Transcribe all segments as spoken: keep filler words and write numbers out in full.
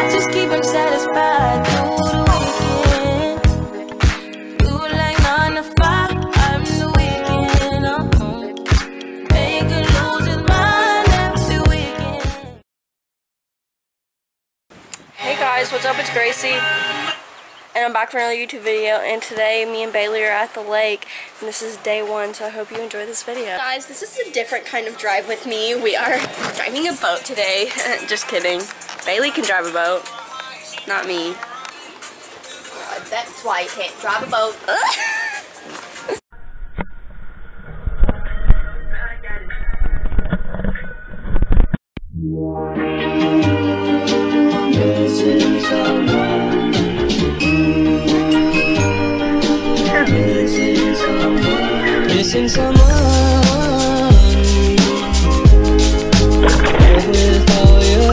just keep him satisfied through the weekend. Do like nine to five, I'm the weekend. Uh-huh. Make it lose his mind every weekend. Hey guys, what's up? It's Gracie. And I'm back for another YouTube video, and today me and Bailey are at the lake, and this is day one, so I hope you enjoy this video. Guys, this is a different kind of drive with me. We are driving a boat today. Just kidding. Bailey can drive a boat, not me. Uh, that's why you can't drive a boat. Missing someone with all your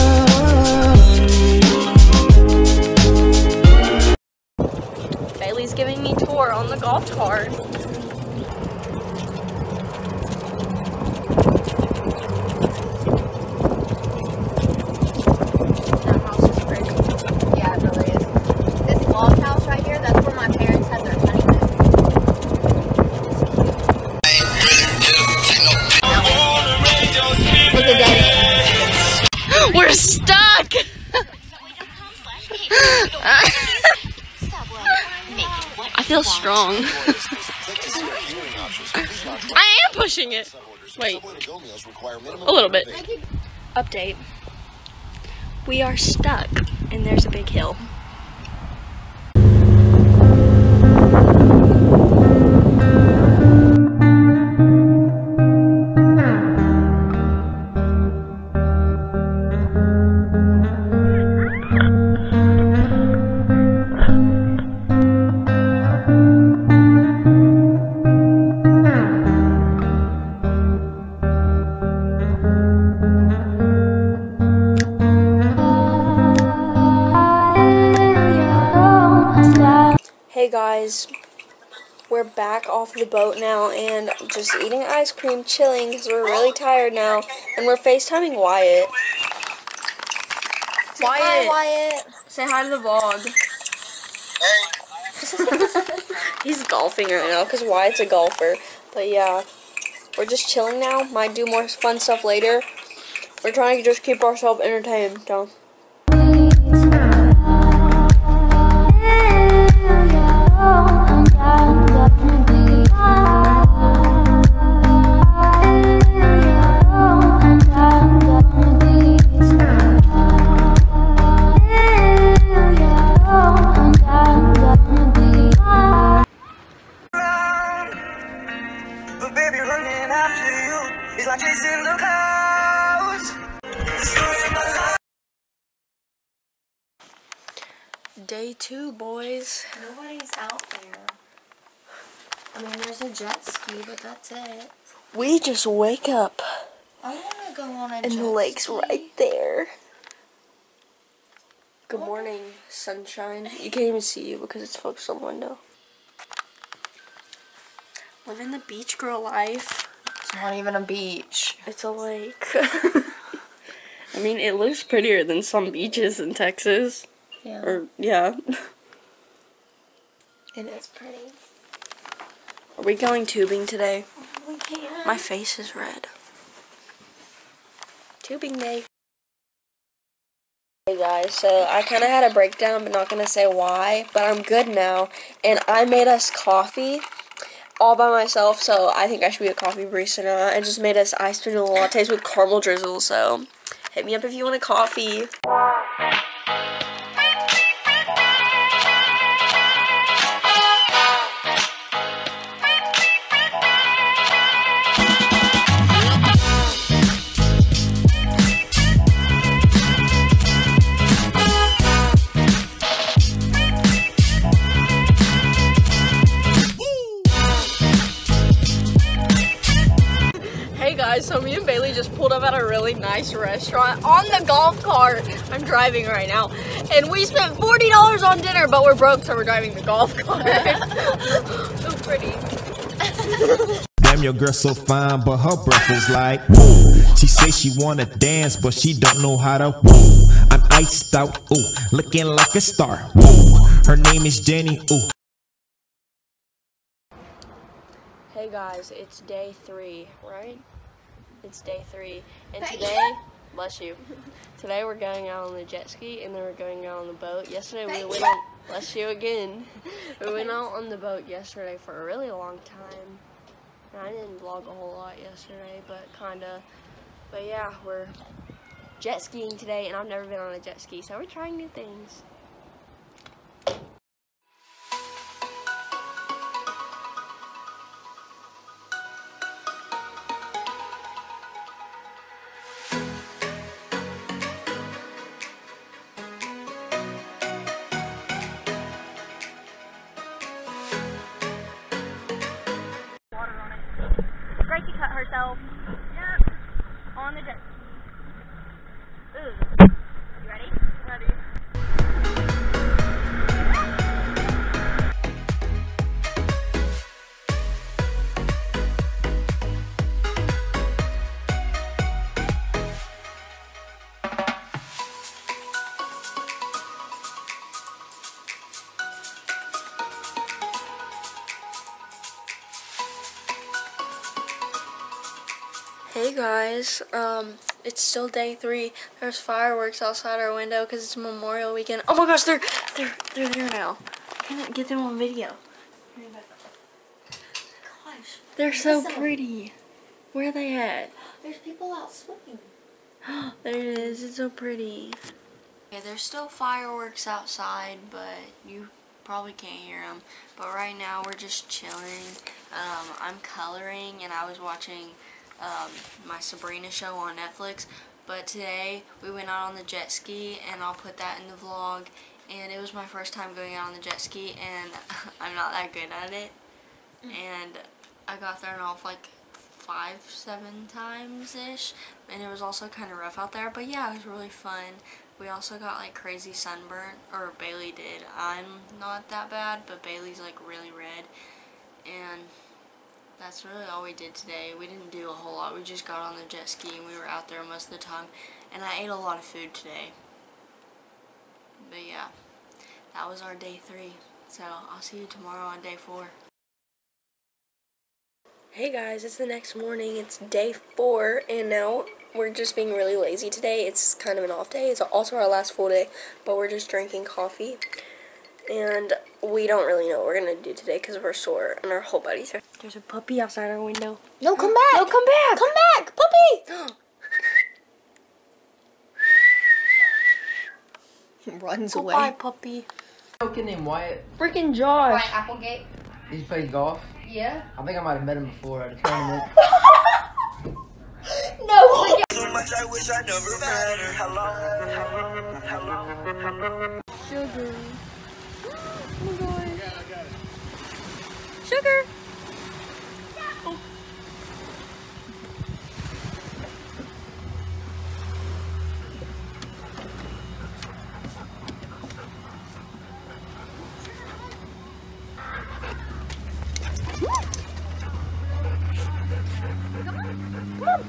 heart. Bailey's giving me a tour on the golf cart. That house is pretty. Yeah, it really is. This log house right here, that's where my parents had their honeymoon. Look at that. We're stuck! I feel strong. I am pushing it. Wait. A little bit. Update. We are stuck, and there's a big hill. Hey guys, we're back off the boat now and just eating ice cream, chilling because we're really tired now, and we're FaceTiming Wyatt. Say hi, Wyatt. Say hi to the vlog. He's golfing right now because Wyatt's a golfer. But yeah, we're just chilling now. Might do more fun stuff later. We're trying to just keep ourselves entertained. So. Day two, boys. Nobody's out there. I mean, there's a jet ski, but that's it. We just wake up, I want to go on a and jet the lake's ski. right there. Good morning, sunshine. You can't even see you because it's focused on the window. Living the beach girl life. It's not even a beach. It's a lake. I mean, it looks prettier than some beaches in Texas. Yeah. Or, yeah. It is pretty. Are we going tubing today? We can. My face is red. Tubing day. Hey guys, so I kind of had a breakdown, but not going to say why. But I'm good now. And I made us coffee all by myself, so I think I should be a coffee barista now. I just made us iced vanilla lattes with caramel drizzle, so hit me up if you want a coffee. Guys, so me and Bailey just pulled up at a really nice restaurant on the golf cart. I'm driving right now, and we spent forty dollars on dinner, but we're broke, so we're driving the golf cart. So pretty. Damn, your girl so fine, but her breath is like woo. She say she wanna dance, but she don't know how to woo. I'm iced out, ooh, looking like a star. Whoa, her name is Jenny, ooh. Hey guys, it's day three, right? It's day three, and today, bless you, today we're going out on the jet ski, and then we're going out on the boat. Yesterday we went on, bless you again, we went out on the boat yesterday for a really long time. And I didn't vlog a whole lot yesterday, but kinda, but yeah, we're jet skiing today, and I've never been on a jet ski, so we're trying new things. Gracie cut herself. Yep. On the jet ski. Ooh. You ready? Ready. Hey guys, um, it's still day three. There's fireworks outside our window because it's Memorial Weekend. Oh my gosh, they're they're they're there now. I can't get them on video. Gosh, They're so pretty. Where are they at? there's people out swimming. There it is. It's so pretty. Okay, there's still fireworks outside, but you probably can't hear them. But right now we're just chilling. Um, I'm coloring, and I was watching Um, my Sabrina show on Netflix, but today we went out on the jet ski, and I'll put that in the vlog. And it was my first time going out on the jet ski, and I'm not that good at it, and I got thrown off like five, seven times ish, and it was also kind of rough out there, but yeah, it was really fun. We also got like crazy sunburn, or Bailey did. I'm not that bad, but Bailey's like really red, and that's really all we did today. We didn't do a whole lot. We just got on the jet ski and we were out there most of the time. And I ate a lot of food today. But yeah, that was our day three. So I'll see you tomorrow on day four. Hey guys, it's the next morning. It's day four, and now we're just being really lazy today. It's kind of an off day. It's also our last full day, but we're just drinking coffee. And we don't really know what we're going to do today because we're sore and our whole bodies are. There's a puppy outside our window. No, come back. No, come back. Come back, puppy. Runs away. Goodbye, puppy. Kid named Wyatt. Freaking Josh. Wyatt Applegate. He plays golf. Yeah. I think I might have met him before at a tournament. No. So much I wish I never met her. Hello, hello, hello. Sugar. Oh my god. Sugar. Oh. Come on.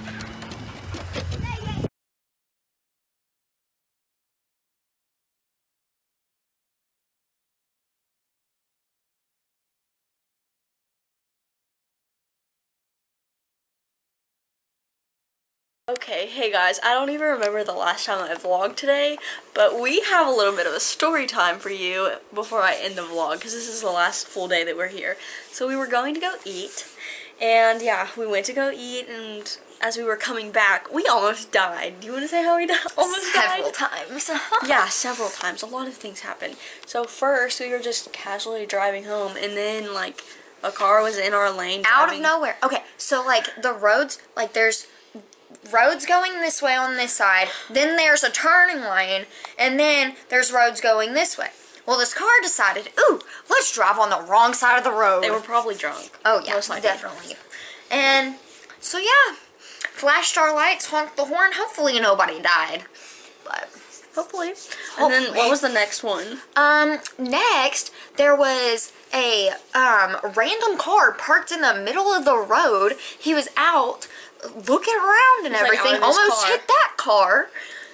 Okay, hey guys, I don't even remember the last time I vlogged today, but we have a little bit of a story time for you before I end the vlog, because this is the last full day that we're here. So we were going to go eat, and yeah, we went to go eat, and as we were coming back, we almost died. Do you want to say how we di almost Several died? times. Yeah, several times. A lot of things happened. So first, we were just casually driving home, and then, like, a car was in our lane Out driving. of nowhere. Okay, so like the roads, like there's roads going this way on this side, then there's a turning lane, and then there's roads going this way. Well, this car decided, ooh, let's drive on the wrong side of the road. They were probably drunk. Oh, yeah, most likely. definitely. And so, yeah, flashed our lights, honked the horn. Hopefully nobody died. But Hopefully. And then Hopefully. what was the next one? Um, next, there was a um, random car parked in the middle of the road. He was out looking around and He was, like, everything. out of his Almost car. hit that car.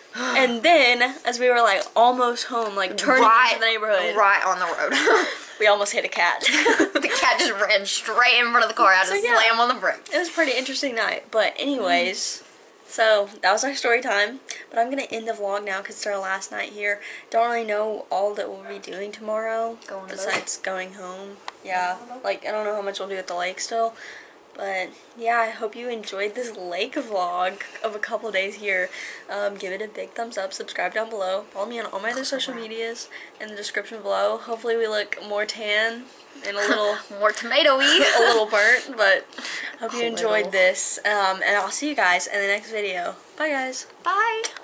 And then, as we were like almost home, like turning right, into the neighborhood, right on the road. we almost hit a cat. The cat just ran straight in front of the car. I had So, to yeah. slam on the brakes. It was a pretty interesting night. But anyways, so that was our story time. But I'm going to end the vlog now because it's our last night here. Don't really know all that we'll be doing tomorrow Going to besides going home. Yeah, like I don't know how much we'll do at the lake still. But yeah, I hope you enjoyed this lake vlog of a couple days here. Um, give it a big thumbs up, subscribe down below, follow me on all my other social medias in the description below. Hopefully we look more tan and a little More tomatoey. a little burnt, but hope you A enjoyed little. this. Um, and I'll see you guys in the next video. Bye guys. Bye.